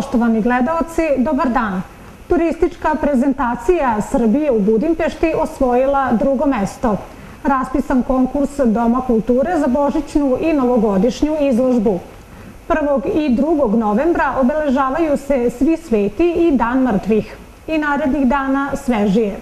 Poštovani gledaoci, dobar dan. Turistička prezentacija Srbije u Budimpešti osvojila drugo mesto. Raspisan konkurs Doma kulture za božićnu i novogodišnju izložbu. 1. i 2. novembra obeležavaju se Svi sveti i Dan mrtvih. I narednih dana svežije.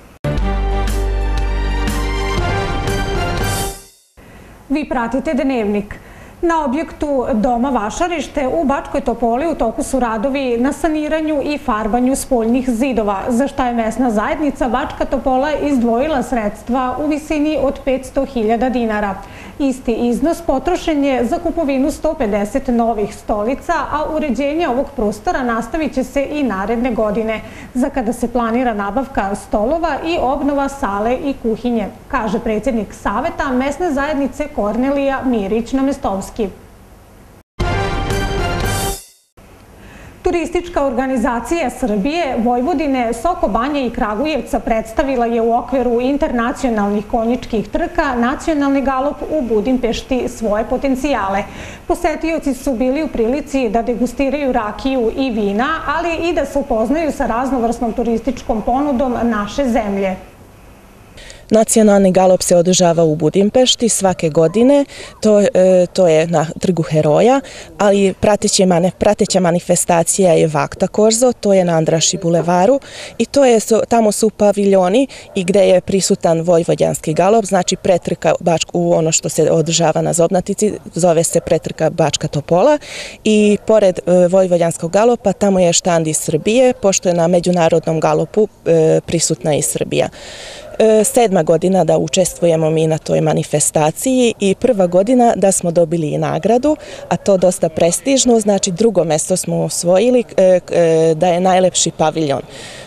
Vi pratite Dnevnik. Na objektu Doma Vašarište u Bačkoj Topoli u toku su radovi na saniranju i farbanju spoljnih zidova, za šta je mesna zajednica Bačka Topola izdvojila sredstva u visini od 500.000 dinara. Isti iznos potrošen je za kupovinu 150 novih stolica, a uređenje ovog prostora nastavit će se i naredne godine, za kada se planira nabavka stolova i obnova sale i kuhinje, kaže predsjednik Saveta mesne zajednice Kornelija Mirić-Namestovski. Turistička organizacija Srbije, Vojvodine, Soko Banje i Kragujevca predstavila je u okviru internacionalnih konjičkih trka nacionalni galop u Budimpešti svoje potencijale. Posetioci su bili u prilici da degustiraju rakiju i vina, ali i da se upoznaju sa raznovrsnom turističkom ponudom naše zemlje. Nacionalni galop se održava u Budimpešti svake godine, to je na Trgu Heroja, ali prateća manifestacija je Vakta Korzo, to je na Andraši bulevaru i tamo su paviljoni i gde je prisutan vojvođanski galop, znači pretrka u ono što se održava na Zobnatici, zove se pretrka Bačka Topola i pored vojvođanskog galopa tamo je štand iz Srbije, pošto je na međunarodnom galopu prisutna i Srbija. 7. godina da učestvujemo mi na toj manifestaciji i 1. godina da smo dobili i nagradu, a to dosta prestižno, znači 2. mesto smo osvojili da je najlepši paviljon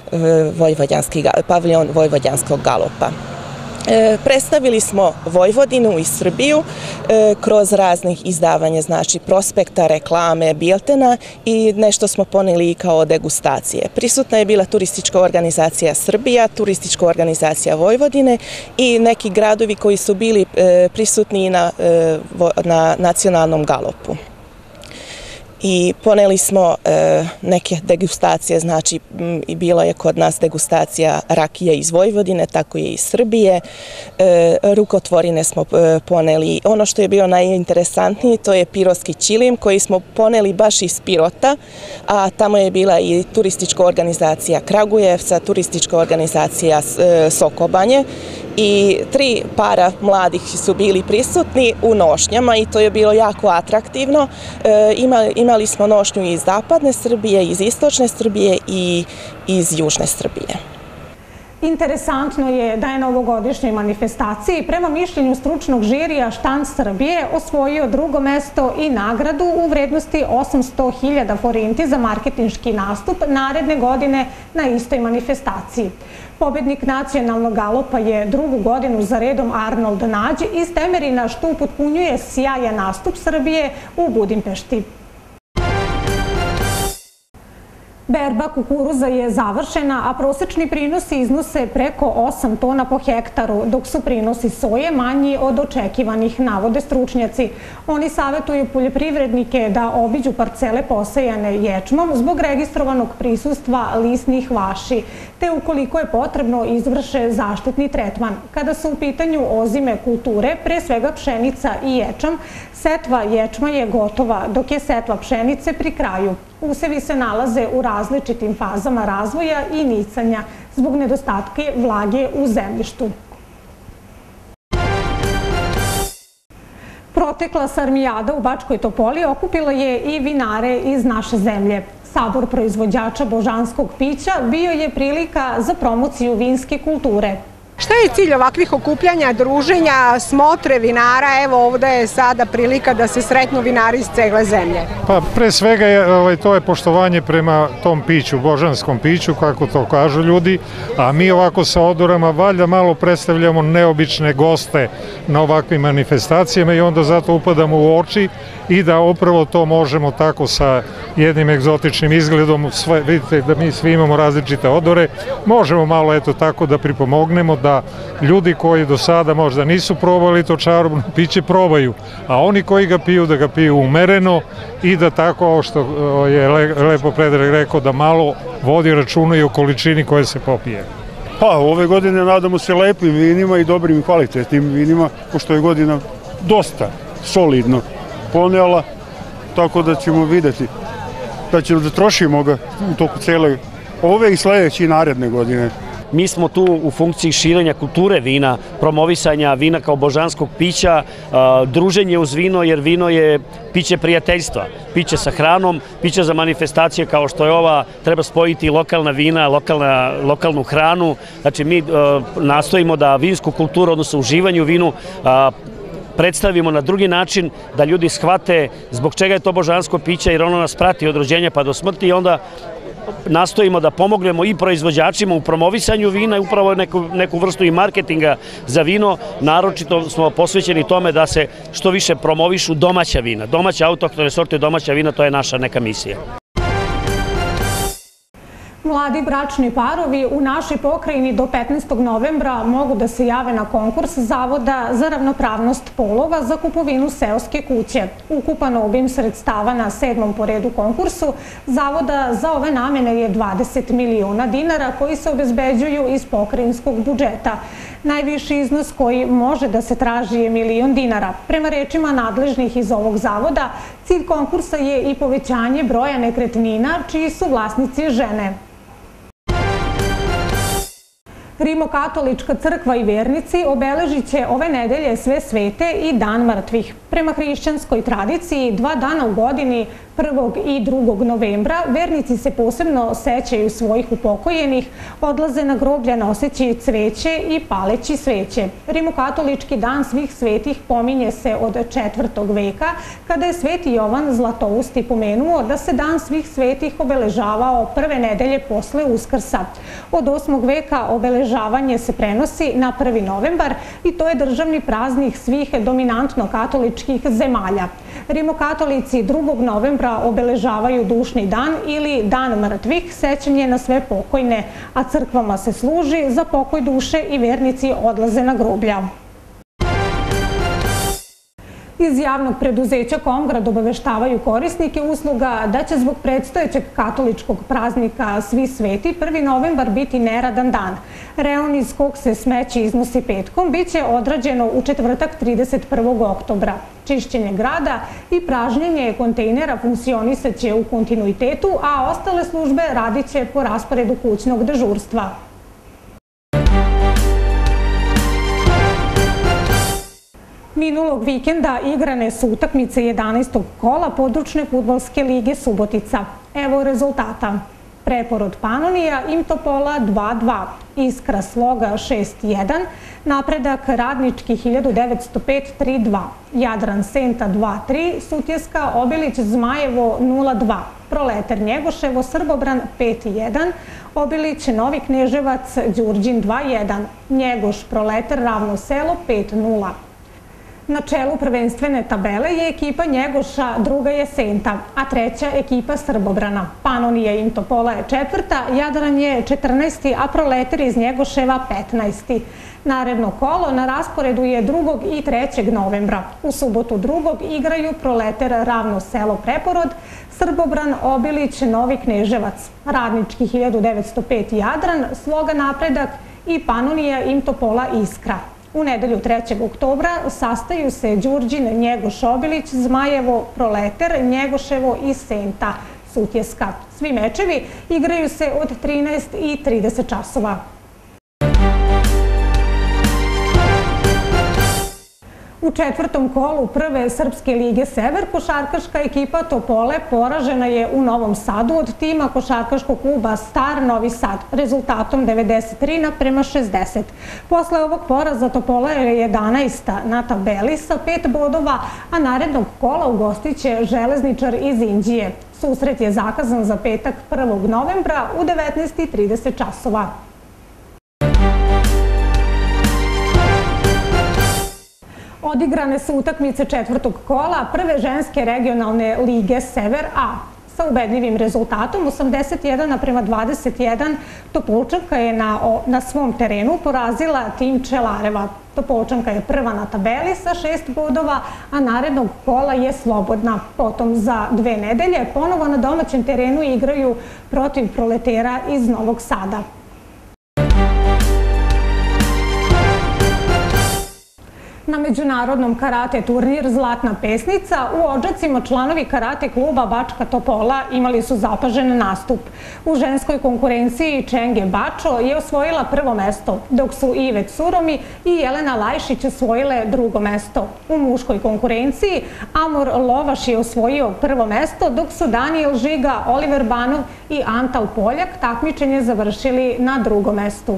vojvođanskog galopa. Predstavili smo Vojvodinu i Srbiju kroz raznih izdavanja, znači prospekta, reklame, biltena i nešto smo poneli kao degustacije. Prisutna je bila turistička organizacija Srbija, turistička organizacija Vojvodine i neki gradovi koji su bili prisutni na nacionalnom galopu. I poneli smo neke degustacije, znači bilo je kod nas degustacija rakije iz Vojvodine, tako i iz Srbije, rukotvorine smo poneli. Ono što je bilo najinteresantnije, to je pirotski ćilim koji smo poneli baš iz Pirota, a tamo je bila i turistička organizacija Kragujevca, turistička organizacija Soko Banje i 3 para mladih su bili prisutni u nošnjama i to je bilo jako atraktivno. Imali smo nošnju iz zapadne Srbije, iz istočne Srbije i iz južne Srbije. Interesantno je da je na ovogodišnjoj manifestaciji prema mišljenju stručnog žirija štand Srbije osvojio 2. mesto i nagradu u vrednosti 800.000 forinti za marketinški nastup naredne godine na istoj manifestaciji. Pobednik nacionalnog galopa je 2. godinu za redom Arnold Nađ iz Temerina, što upotpunjuje sjajan nastup Srbije u Budimpešti. Berba kukuruza je završena, a prosečni prinosi iznose preko 8 tona po hektaru, dok su prinosi soje manji od očekivanih, navode stručnjaci. Oni savjetuju poljoprivrednike da obiđu parcele posejane ječmom zbog registrovanog prisustva lisnih vaši, te ukoliko je potrebno izvrše zaštitni tretman. Kada su u pitanju ozime kulture, pre svega pšenica i ječam, setva ječma je gotova, dok je setva pšenice pri kraju. Usevi se nalaze u različitim fazama razvoja i nicanja zbog nedostatke vlage u zemljištu. Protekla sarmijada u Bačkoj Topoli okupila je i vinare iz naše zemlje. Sabor proizvođača božanskog pića bio je prilika za promociju vinske kulture. Šta je cilj ovakvih okupljanja, druženja, smotre vinara? Evo ovdje je sada prilika da se sretnu vinari iz cegle zemlje. Pa pre svega to je poštovanje prema tom piću, božanskom piću, kako to kažu ljudi, a mi ovako sa odorama valjda malo predstavljamo neobične goste na ovakvim manifestacijama i onda zato upadamo u oči i da upravo to možemo tako sa jednim egzotičnim izgledom, vidite da mi svi imamo različite odore, možemo malo eto tako da pripomognemo da ljudi koji do sada možda nisu probali to čarobno piće probaju, a oni koji ga piju da ga piju umereno i da tako što je lepo Predrag rekao da malo vodi računa i o količini koje se popije. Pa ove godine nadamo se lepim vinima i dobrim i kvalitetnim vinima, pošto je godina dosta solidno ponela, tako da ćemo videti da ćemo da trošimo ga u toku cele ove i sledeće i naredne godine. Mi smo tu u funkciji širenja kulture vina, promovisanja vina kao božanskog pića, druženje uz vino, jer vino je piće prijateljstva, piće sa hranom, piće za manifestacije kao što je ova, treba spojiti lokalna vina, lokalnu hranu. Znači mi nastojimo da vinsku kulturu, odnosno uživanje u vinu, predstavimo na drugi način, da ljudi shvate zbog čega je to božansko piće, jer ono nas prati od rođenja pa do smrti i onda nastojimo da pomognemo i proizvođačima u promovisanju vina i upravo neku vrstu i marketinga za vino. Naročito smo posvećeni tome da se što više promovišu domaća vina, domaće autohtone sorte, domaća vina, to je naša neka misija. Mladi bračni parovi u našoj pokrajini do 15. novembra mogu da se jave na konkurs Zavoda za ravnopravnost polova za kupovinu seoske kuće. Ukupan obim sredstava na 7. po redu konkursu Zavoda za ove namene je 20 miliona dinara koji se obezbeđuju iz pokrajinskog budžeta. Najviši iznos koji može da se traži je 1.000.000 dinara. Prema rečima nadležnih iz ovog zavoda, cilj konkursa je i povećanje broja nekretnina čiji su vlasnici žene. Rimokatolička crkva i vernici obeležit će ove nedelje Sve svete i Dan mrtvih. Prema hrišćanskoj tradiciji, 2 dana u godini, 1. i 2. novembra, vernici se posebno sećaju svojih upokojenih, odlaze na groblja noseći cveće i paleći sveće. Rimokatolički dan svih svetih pominje se od 4. veka, kada je sveti Jovan Zlatousti pomenuo da se dan svih svetih obeležavao prve nedelje posle Uskrsa. Od 8. veka obeležavanje se prenosi na 1. novembar i to je državni praznik svih dominantno katoličkih zemalja. Rimokatolici 2. novembra obeležavaju dušni dan ili Dan mrtvih, sećanje na sve pokojne, a crkvama se služi za pokoj duše i vernici odlaze na groblja. Iz javnog preduzeća Komgrad obaveštavaju korisnike usluga da će zbog predstojećeg katoličkog praznika Svi sveti 1. novembar biti neradan dan. Reon iz kog se smeće iznosi petkom biće odrađeno u četvrtak 31. oktobra. Čišćenje grada i pražnjenje kontejnera funkcionisat će u kontinuitetu, a ostale službe radit će po rasporedu kućnog dežurstva. Minulog vikenda igrane su utakmice 11. kola područne fudbalske lige Subotica. Evo rezultata. Preporod Panonija, Imtopola 2-2, Iskra Sloga 6-1, Napredak Radnički 1905 3-2, Jadran Senta 2-3, Sutjeska Obilić Zmajevo 0-2, Proleter Njegoševo Srbobran 5-1, Obilić Novi Kneževac Đurđin 2-1, Njegoš Proleter Ravno Selo 5-0. Na čelu prvenstvene tabele je ekipa Njegoša, druga je Senta, a treća ekipa Srbobrana. Panonija Imtopola je četvrta, Jadran je 14. a Proleter iz Njegoševa 15. Naredno kolo na rasporedu je 2. i 3. novembra. U subotu 2. igraju Proleter Ravno Selo Preporod, Srbobran Obilić Novi Kneževac, Radnički 1905 Jadran, Sloga Napredak i Panonija Imtopola Iskra. U nedelju 3. oktobra sastaju se Đurđin, Njegoš Obilić, Zmajevo, Proleter, Njegoševo i Senta, Sutjeska. Svi mečevi igraju se od 13:30 časova. U četvrtom kolu prve Srpske lige Sever košarkaška ekipa Topole poražena je u Novom Sadu od tima košarkaškog kluba Star Novi Sad rezultatom 93:60. Posle ovog poraza Topola je 11. na tabeli sa 5 bodova, a narednog kola ugostiće Železničar iz Inđije. Susret je zakazan za petak 1. novembra u 19:30 časova. Odigrane su utakmice četvrtog kola prve ženske regionalne lige Sever A. Sa ubedljivim rezultatom 81:21 Topolčanka je na svom terenu porazila tim Čelareva. Topolčanka je prva na tabeli sa 6 bodova, a narednog kola je slobodna. Potom za 2 nedelje ponovo na domaćem terenu igraju protiv Proletera iz Novog Sada. Na međunarodnom karate turnir Zlatna pesnica u Odžacima članovi karate kluba Bačka Topola imali su zapažen nastup. U ženskoj konkurenciji Čenge Bačo je osvojila prvo mesto, dok su Ivet Suromi i Jelena Lajšić osvojile drugo mesto. U muškoj konkurenciji Amor Lovaš je osvojio prvo mesto, dok su Danijel Žiga, Oliver Banov i Antal Poljak takmičenje završili na drugom mestu.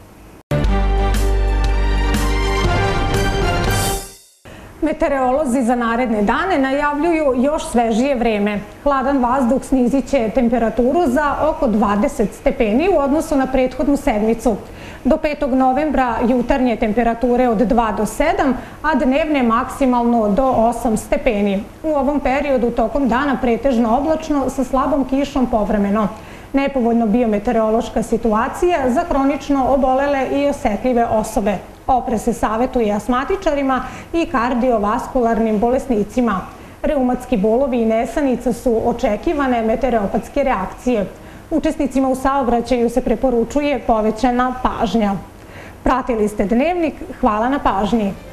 Meteorolozi za naredne dane najavljuju još svežije vreme. Hladan vazduh snizit će temperaturu za oko 20 stepeni u odnosu na prethodnu sedmicu. Do 5. novembra jutarnje temperature od 2 do 7, a dnevne maksimalno do 8 stepeni. U ovom periodu tokom dana pretežno oblačno sa slabom kišom povremeno. Nepovoljno biometeorološka situacija za hronično obolele i osetljive osobe. Oprez se savetuje astmatičarima i kardiovaskularnim bolesnicima. Reumatski bolovi i nesanica su očekivane meteoropatske reakcije. Učesnicima u saobraćaju se preporučuje povećana pažnja. Pratili ste Dnevnik, hvala na pažnji.